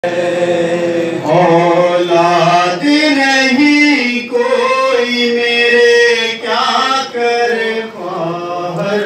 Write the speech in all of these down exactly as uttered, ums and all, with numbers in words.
औलाद नहीं कोई मेरे क्या कर ख्वाहर,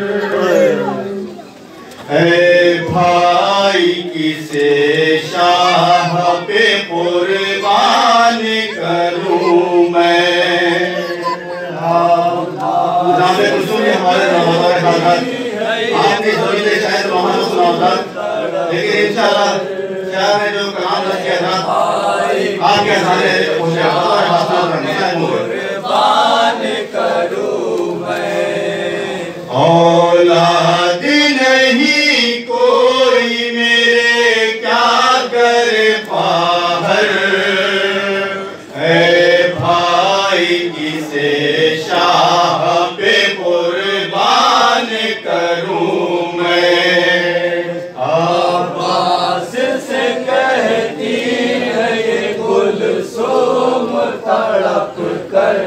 ऐ भाई किसे शाह पे कुर्बान करूं मैं। जामे कुसुम ने हमारे रमज़ान के साथ आपने सोचे शायद वहाँ सुना होता, लेकिन इंशाअल्लाह क्या मैं जो कलाम रख किया था आपके सामने पहुंचे और हासिल कुर्बान करूं मैं। औलाद नहीं कोई मेरे क्या कर ख्वाहर, ऐ भाई किसे शाह पे कुर्बान करूं मैं। अब्बास से कहती है ये कुलसूम तड़प कर,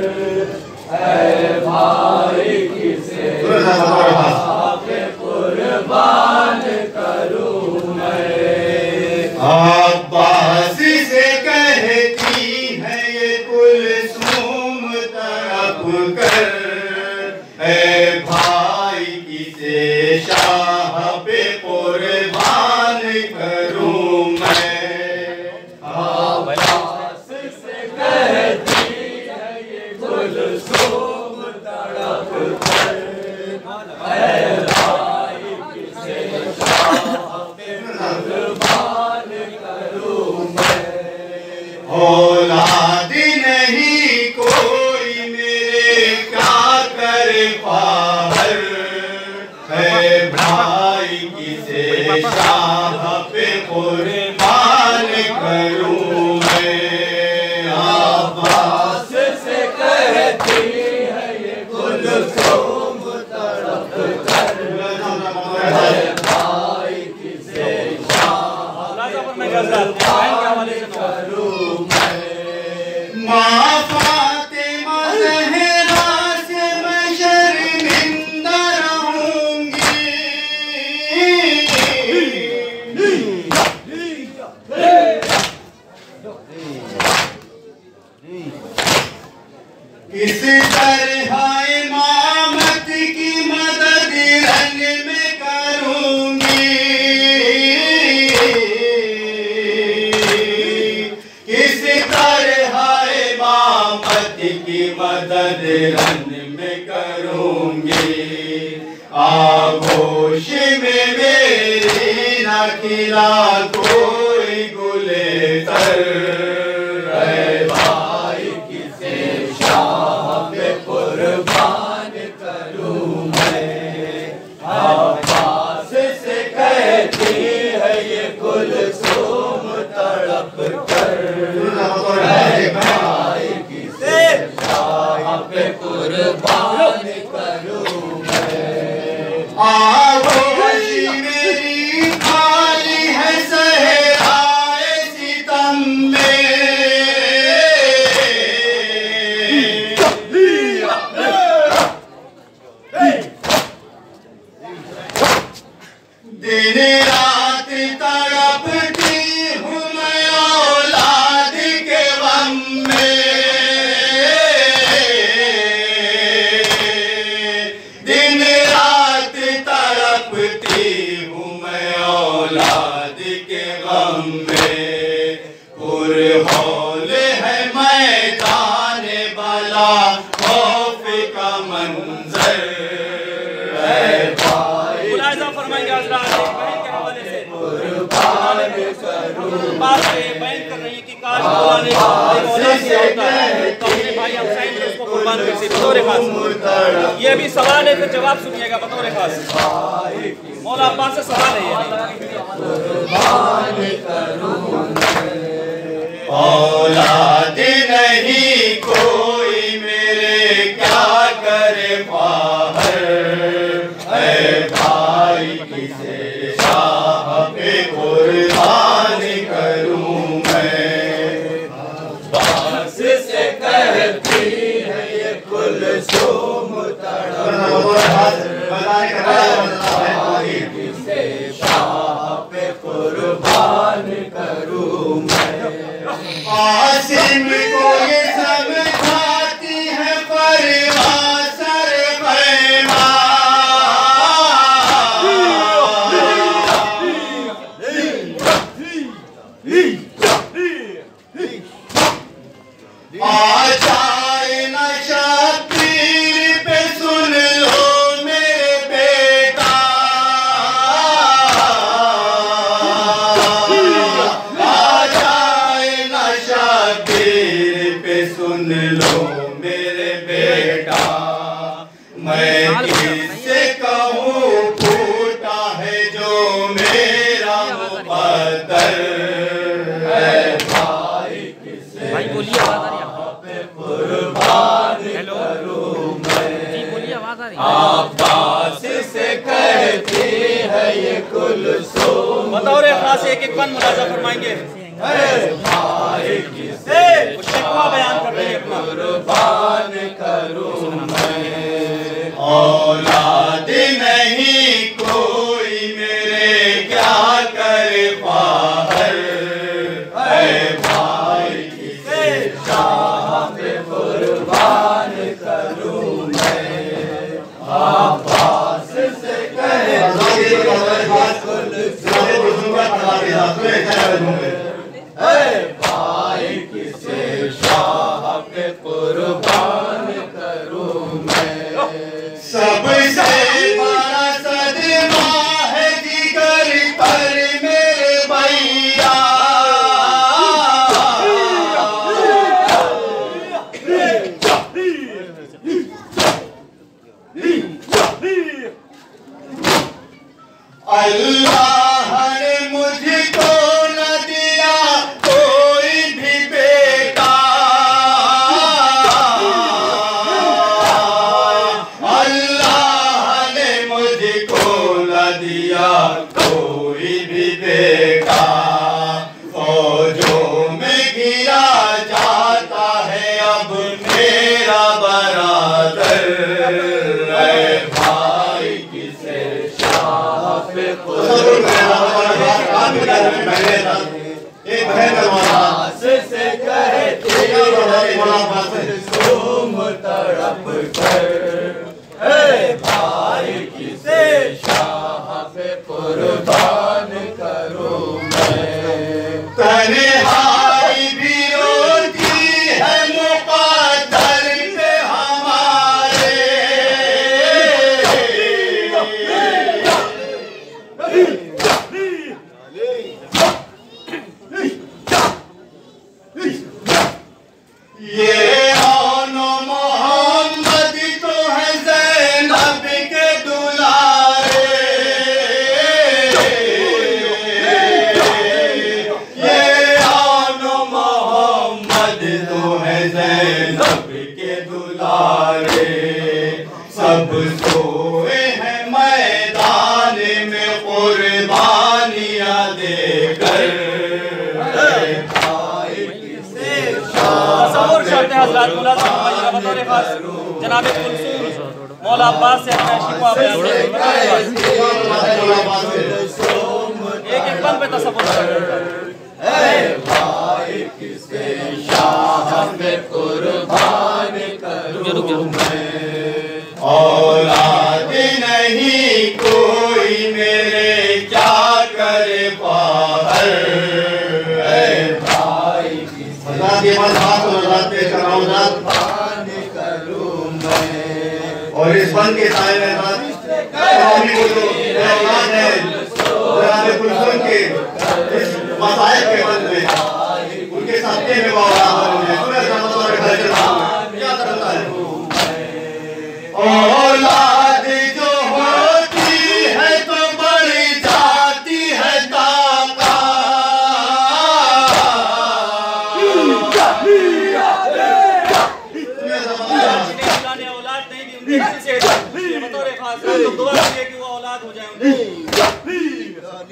ऐ भाई किसे शाह पे कुर्बान करूं मैं। अब्बास से कहती है ये कुलसूम तड़प कर, ऐ भाई किसे शाह पे कुर्बान करूं मैं। अब्बास से कहती है ये कुलसूम तड़प कर, ऐ भाई किसे शाह पे कुर्बान करूं मैं। औलाद नहीं कोई मेरे क्या कर ख्वाहर, ऐ भाई किसे शाह पे कुर्बान करूं मैं। अब्बास से कहती है ये कुलसूम तड़प कर, ऐ भाई किसे शाह पे कुर्बान करूं मैं। माँ फातिमा ज़हरा से मैं शर्मिंदा रहूंगी, किस तरह इमामत की मदद रंग में करूंगी, किस तरह इमामत की मदद रंग में करूंगी। आगोश में मेरी न खिला कोई गुलेतर, ऐ भाई किसे शाह पे कुर्बान करूं मैं। अब्बास से कहती है ये कुलसूम तड़प कर, ऐ भाई किसे शाह पे कुर्बान करूं मैं। आगोश मेरी खाली है सहराए सितम में, दिन रात तड़पती हूँ मैं औलाद के गम में, दिन रात तड़पती हूँ मैं औलाद के गम में। पुरहौल है मैदान बला खौफ का मंजर, ऐ भाई फरमाएंगे हज़रात बहन के हवाले से कुर्बान करूं। बात ये बयान कर रही है कि काश खुदा ने औलाद दिया होता तो अपने भाई हुसैन ने उसको कुर्बान कर दी बतौर खास। ये भी सवाल है, फिर जवाब सुनिएगा बतौर खास। मौला अब्बास से सवाल है ये। औलाद नहीं कोई मेरे क्या करे ख्वाहर, ऐ भाई किसे शाह पे कुर्बान करूं मैं। अब्बास से कहती है ये कुलसूम तड़प कर, किसे शाह पे कुर्बान कर कासिम को ये समझाती है परवाह सर पैमा। आ जाए न शब्बीर पे सुन लो मेरे बेटा, आ जाए न शब्बीर पे सुन लो मेरे बेटा। मैं किससे कहूँ फूटा है जो मेरा मुक़द्दर है भाई, किसे भाई बोलिए आवाज आ रही है कुर्बान करूं मैं। बोलिए आवाज आ रही है। अब्बास से कहती है ये कुलसूम, बताओ रे खास एक एक पन मुलाजा फरमाएंगे। भाई किसे शिकवा बयान कर रही है अपना। कुर्बान करूं मैं। औलाद नहीं कोई मेरे क्या करे फाहर, भाई किसे शाह पे कुर्बान करूं मैं। अब्बास से कहे भाई किसे शाह पे कुर्बान करूं मैं। सबसे बड़ा सदमा है जिगर पर मेरे भैया, अल्लाह ने मुझको न दिया कोई भी बेटा, अल्लाह ने मुझको न दिया कोई भी बेटा। फौजों में गिरा जाता है अब मेरा बरादर, भाई किसे शाह पे से कहते तुम तड़प कर, भाई किसे शाह पे कुर्बान करूं मैं। तन्हाई भी रोती है मुक़द्दर पे हमारे, ये औनो मोहम्मद तो है ज़ैनब के दुलारे, ये औनो मोहम्मद तो है ज़ैनब के दुलारे। सब सोए हैं मैदान में कुर्बानियाँ देकर, हज़रात मुलाज़ा फरमाइएगा बतौर खास जनाब कुलसूम मौला अब्बास से अपना शिकवा बयान एक एक पन पे तसव्वुर करें। भाई किसे शाह पे कुर्बान करूं मैं। औलाद नहीं कोई मेरे क्या करे फाहर, भाई किसे करूं मैं। और इस बन के साय में कुलसूम के इस मसाइल के बंद में उनके सत्ते में क्या करता है। औलाद जो होती है तो बढ़ जाती है ताका, औलाद नहीं दी उनकी बतौर खास तो दुआ करिए कि वो औलाद हो जाए।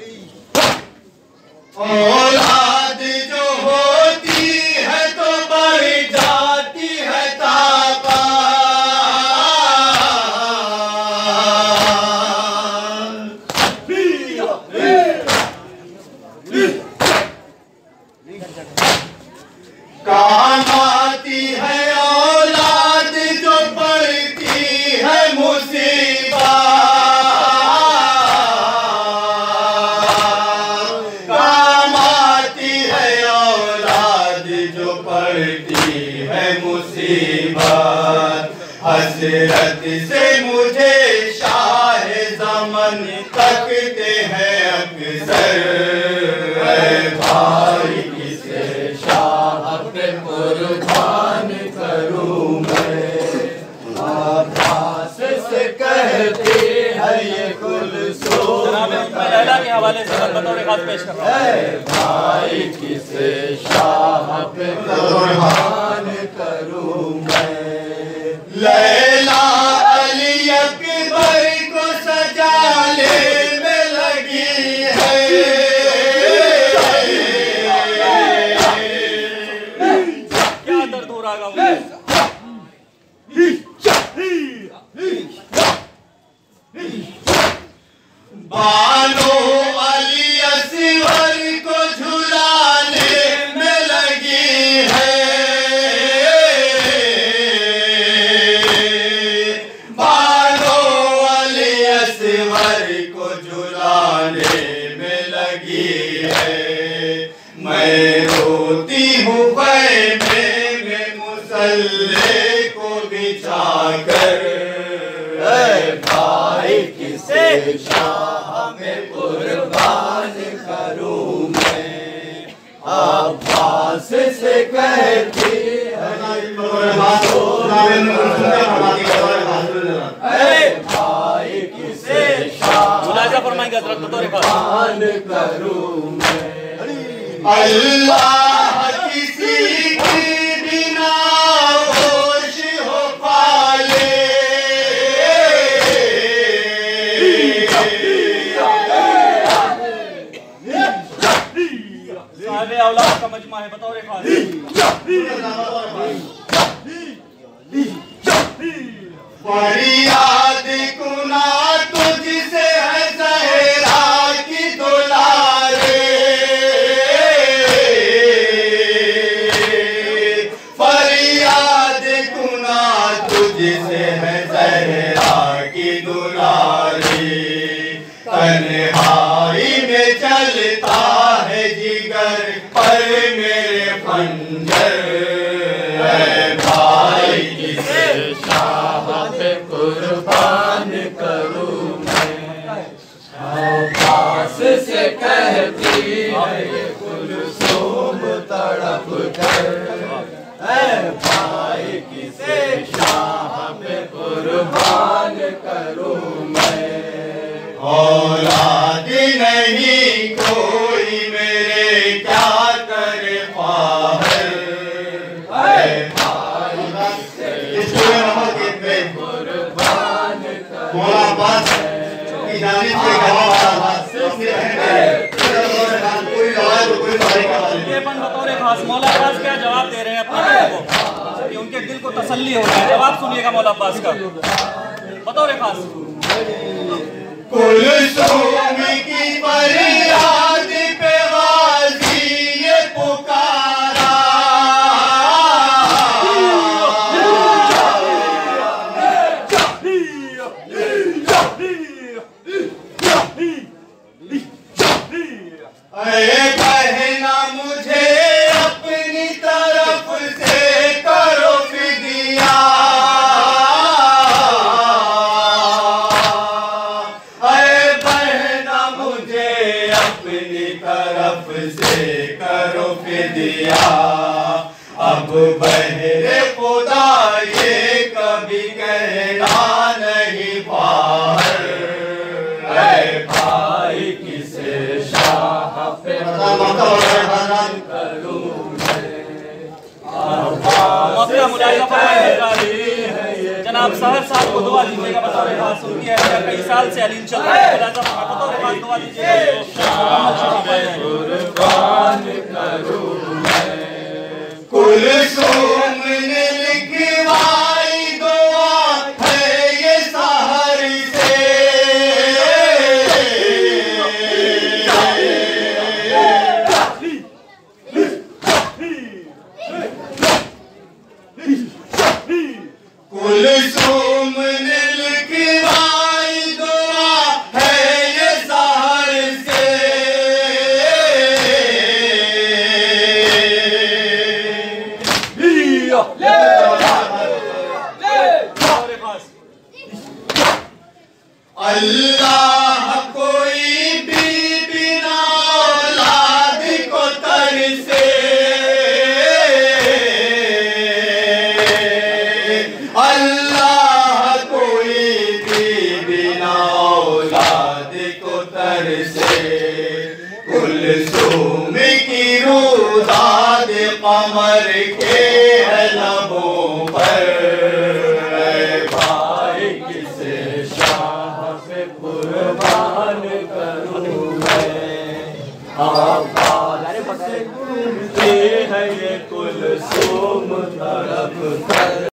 औलाद जो होती है तो बढ़ जाती है ताका, काम आती है औलाद जो पड़ती है मुसीबत, काम आती है औलाद जो पड़ती है मुसीबत। हसरत से मुझे शाह ज़मन तकते हैं अक्सर, भाई किसे शाह पे कुर्बान करूं मैं। आभास से कहती है ये कुलसूम, जनाब लैला के हवाले से बतौर खास पेश कर रहा हूं। भाई किसे शाह पे कुर्बान करूं मैं। लैला अली अकबर को सजाने में लगी है, क्या दर्द हो रहा है बानो अली असवर को झुलाने में लगी है, बानो अली असवर को झुलाने में लगी है। मैं रोती हूँ ख़ैमे में मुसल्ले को बिछाकर, भाई किसे शाह में कुर्बान करूं मैं। अब्बास से कहती है भाई किसे शाह मुलाजा फरमाएंगे हज़रत बतौर खास। कुर्बान करूं मैं। अल्लाह किसी की बिना होश हो पाले, सारे औलाद का मजमा है बतौर खास। फरियाद कुना तुझसे है ज़हरा की दुलारे, फरियाद कुना तुझसे है ज़हरा की दुलारे। तन्हाई में चलता है जिगर पर मेरे खंजर, भाई किसे शाह पे कुर्बान करूं मैं। अब्बास से कहती है ये कुलसूम तड़प कर, भाई किसे शाह पे कुर्बान करूं मैं। औलाद नहीं कोई मेरे क्या करे फाहर, कुर्बान मौला अब्बास की जानिब से गवाह कोई लवाज कोई ये बन बतौर खास मौला अब्बास क्या जवाब दे रहे हैं अपने दिल को, कि उनके दिल को तसल्ली हो रहा है। जवाब सुनिएगा मौला अब्बास का बतौर खास। कुलसूम की फरियाद पे गाज़ी ये पुकारा, अरे बहना मुझे अपनी तरफ से करो फिदिया, अरे बहना मुझे अपनी तरफ से करो फिदिया। अब बहरे खुदा ये कभी कहना नहीं बाहर, भाई किसे शाह पे कुर्बान करूं मैं। मुलाज़ा फरमाएंगे जनाब सहर साहब को दुआ दीजिएगा बतौर खास। उनकी अहलिया कई साल से अलीम चल रहा है, मुलाज़ा फरमाएं बतौर खास दुआ दीजिएगा। कुलसूम ने लिखवाई दुआ है ये सहर से, कुलसुम ने लिखवाई दुआ है ये सहर से। अल्लाह कोई भी बिना औलाद को तरसे, अल्लाह कोई भी बिना औलाद को तरसे। कुलसुम की रूदाद कमर के लबों पर, भाई किसे शाह पे कुर्बान करूं मैं। आवाज़ से गूंजती है ये कुलसुम तड़प कर।